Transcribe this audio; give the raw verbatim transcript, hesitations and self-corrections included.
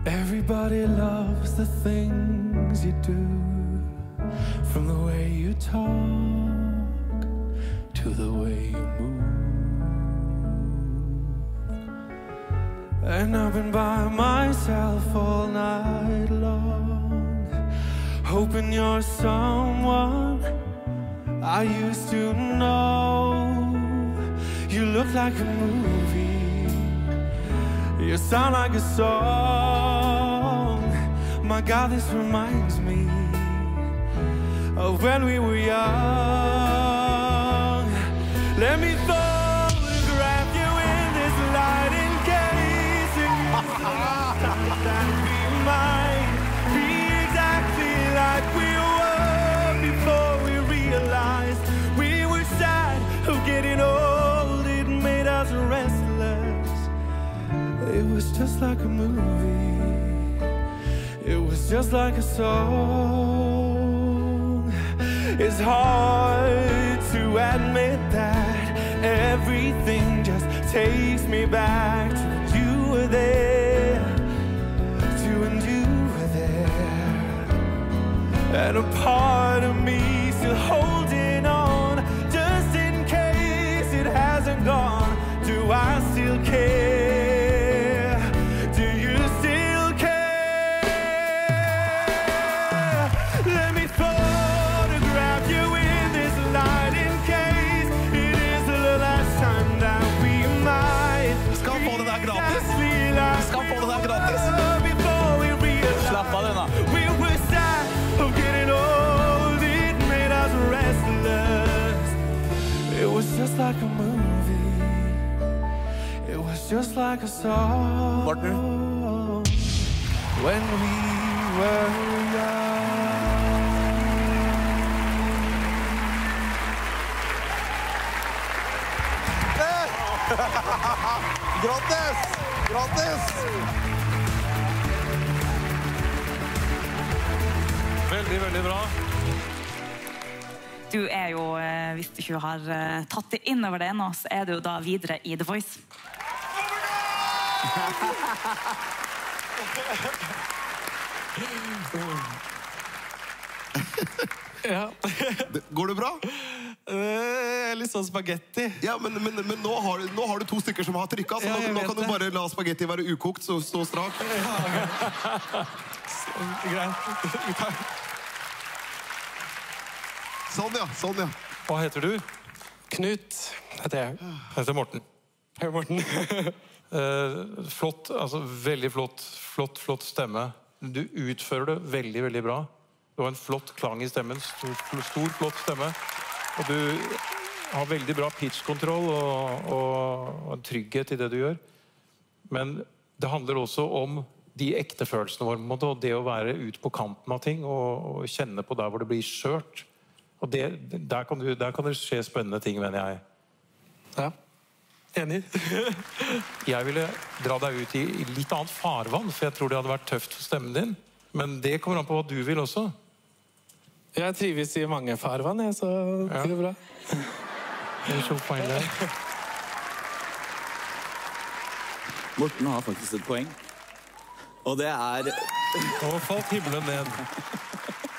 Everybody loves the things you do, from the way you talk to the way you move. And I've been by myself all night long, hoping you're someone I used to know. You look like a movie, you sound like a song. My God, this reminds me of when we were young. Let me photograph you in this light in case you that we might be exactly like we were before we realized we were sad of getting old. It made us restless. It was just like a movie, it was just like a song. It's hard to admit that everything just takes me back to when you were there, to when you were there. And a part of me still holding on, just in case it hasn't gone. Do I still care? Do you still care? Let me photograph you in this light in case it is the last time that we might. Du skal få det der gratis. Du skal få det der gratis. Slapp av den da. We were sad of getting old. It made us restless. It was just like a movie. It was just like a song. Partner. When we were young. Gratis! Gratis! Veldig, veldig bra. Du er jo, eh, hvis du ikke har eh, tatt det inn over det ennå, så er du jo da videre i The Voice. Ja. Går det bra? Eh, Litt sånn spagetti. Ja, men, men, men nå, har du, nå har du to stykker som har trykket, så Ja, nå, jeg nå vet kan du det. bare la spagetti være ukokt, så stå strak. Greit. Sånn ja, sånn ja. Hva heter du? Knut heter jeg. Jeg heter Morten. Hei, Morten. Eh, flott, altså veldig flott, flott, flott stemme. Du utfører det veldig, veldig bra. Du har en flott klang i stemmen, stor, stor flott stemme. Og du har veldig bra pitchkontroll og, og, og en trygghet i det du gjør. Men det handler også om de ekte følelsene våre, på en måte, og det å være ut på kanten av ting og, og kjenne på der hvor det blir skjørt. Og det, der, kan du, der kan det skje spennende ting, mener jeg. Ja, enig. Jeg ville dra deg ut i, i litt annet farvann, for jeg tror det hadde vært tøft for stemmen din. Men det kommer an på hva du vil også. Jeg trives i mange farvann, jeg, så det går bra. Det er så feil det. Morten har faktisk et poeng. Og det er... Nå falt himmelen ned.